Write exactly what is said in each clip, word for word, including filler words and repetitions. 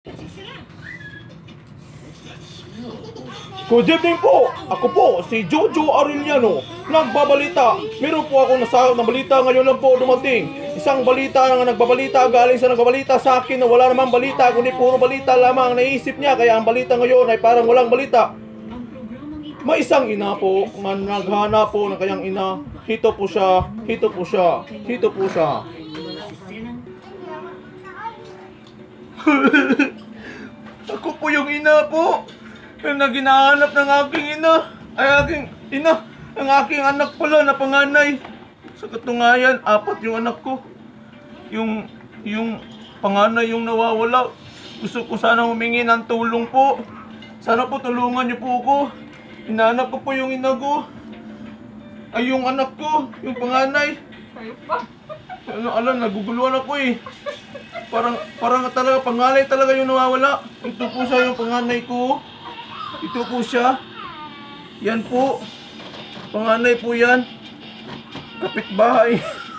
Good evening po! Ako po, si Jojo Arellano, nagbabalita. Meron po ako nasa na balita ngayon lang po dumating. Isang balita na nagbabalita, galing sa nagbabalita sa akin na wala namang balita, kundi puro balita lamang ang naisip niya. Kaya ang balita ngayon ay parang walang balita. May isang ina po, man naghanap po ng kanyang ina. Hito po siya, hito po siya, hito po siya. Ako po yung ina po. Yung naginahanap ng aking ina. Ay aking ina. Ang aking anak pala na panganay. Sa katunayan, apat yung anak ko. Yung, yung panganay yung nawawala. Gusto ko sana humingi ng tulong po. Sana po tulungan niyo po ako. Hinahanap ko po yung ina ko. Ay yung anak ko, yung panganay. Ano, alam, naguguluhan ako eh. Parang, parang talaga, panganay talaga yung nawawala. Ito po siya yung panganay ko. Ito po siya. Yan po. Panganay po yan. Kapitbahay.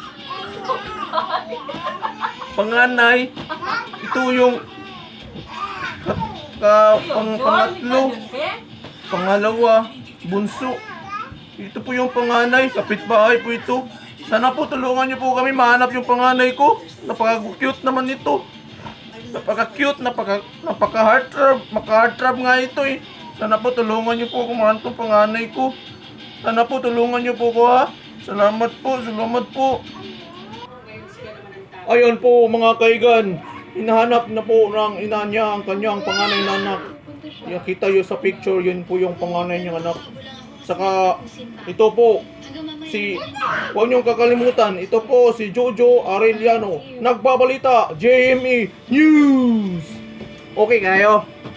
Panganay. Ito yung ka, ka, pang, pangatlo. Pangalawa. Bunso. Ito po yung panganay. Kapitbahay po ito. Sana po tulungan niyo po kami mahanap yung panganay ko. Napaka-cute naman ito. Napaka-cute, napaka napaka-heart throb, maka-heart throb nga ito eh. Sana po tulungan niyo po kung mahanap yung panganay ko. Sana po tulungan niyo po ko ha. Salamat po, salamat po. Ayun po mga kaigan. Hinahanap na po ng ina niya ang kanyang panganay na anak. Yung kita yun sa picture, yun po yung panganay niyang anak. Saka ito po si, huwag niyong kakalimutan, ito po si Jojo Arellano, nagbabalita, J M E News. Okay kayo?